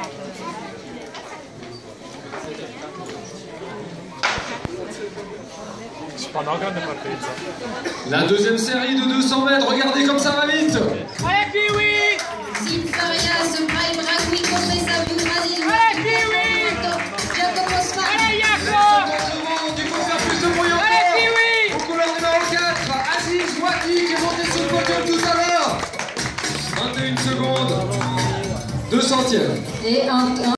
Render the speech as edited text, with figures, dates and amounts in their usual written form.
La deuxième série de 200 mètres, regardez comme ça va vite. Allez, Kiwi! Zine Farias, Prime Ragui, Condessa, Boutrasi, Allez, Kiwi! Jacob Osman. Allez, Jacob! Il faut faire plus de bruit encore. Allez, Kiwi! Au couleur numéro 4, Aziz Waki qui est monté sur le podium tout à l'heure. 21 secondes, 2 centièmes. Et un